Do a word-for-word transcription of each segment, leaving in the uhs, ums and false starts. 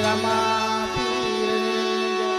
રામા પીરની જય।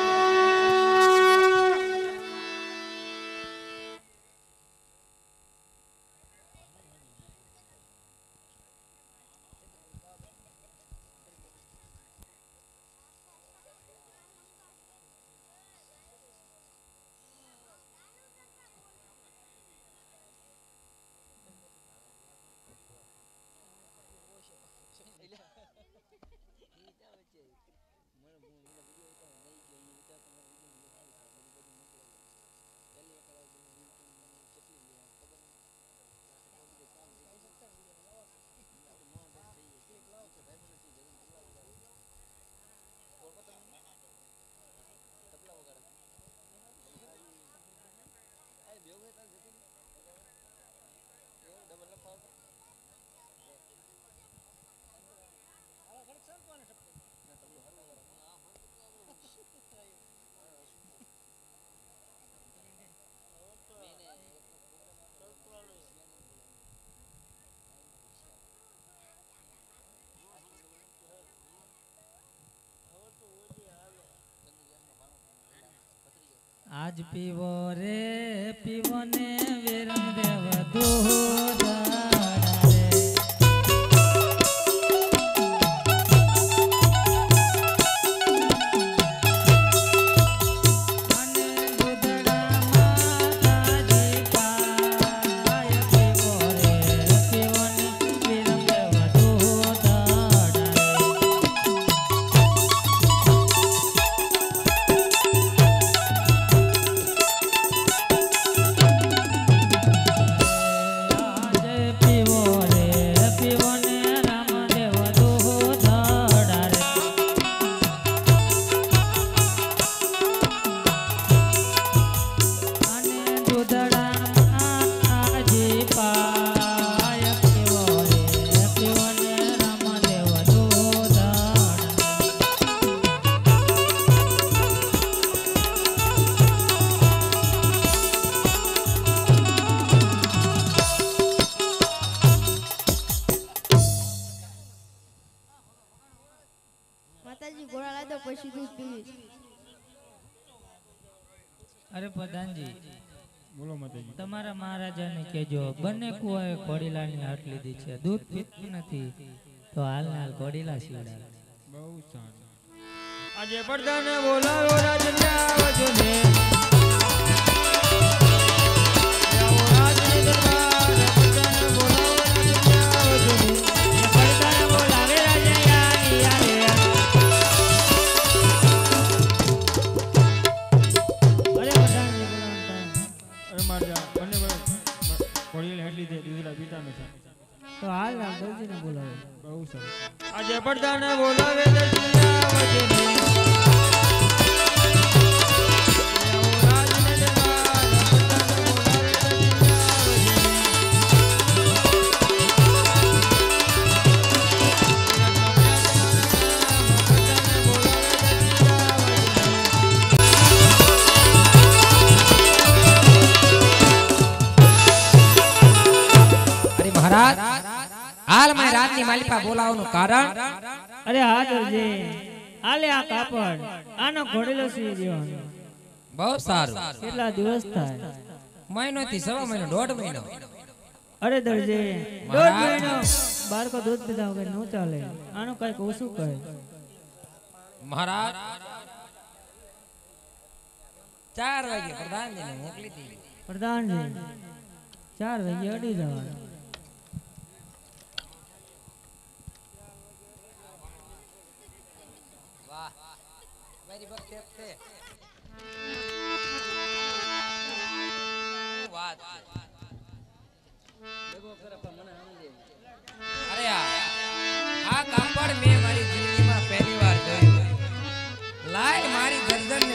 आज पीवो रे पीवो ने वीरम देव दूध अरे प्रधान जी बोलो माताजी तमारा महाराजा ने कहो बने कुआए घोड़ीला नी हाट लीधी छे दूध पीती नथी तो हाल ने हाल घोड़ीला सीवड़ा बहुत सारा आज प्रधान बोलाવો રાજને આવજો ને આવો રાજને દરબાર પ્રધાન બોલાવો રાજને આવજો ને પ્રધાન બોલાવે રાજને આની આલે અરે પ્રધાન जी બોલાવતા अरे मार जा बने घोड़ी हेट लीधे दूसरा पीता नहीं तो हाल हाल दर्जी ने बोलावे बहुत सारा आज प्रधान बोलावे રાજને આવજો ને हाल मैं रातनी मालिपा बोलावनु कारण अरे हाँ दर्जी आले आ कापड़ आनो घोड़ेलो सी देવાનો बहुत सारू કેટલા દિવસ થાય महीनो थी सवा महीनो दौड़ महीनो अरे दर्जी दौड़ महीनो बार को दूध पीधा वगैर नो चाले आनो कई ओसु कहे महाराज चार वागे प्रधान जी ने मोकली थी प्रधान जी चार वागे अड़ी जवाना वाह मेरी बात थे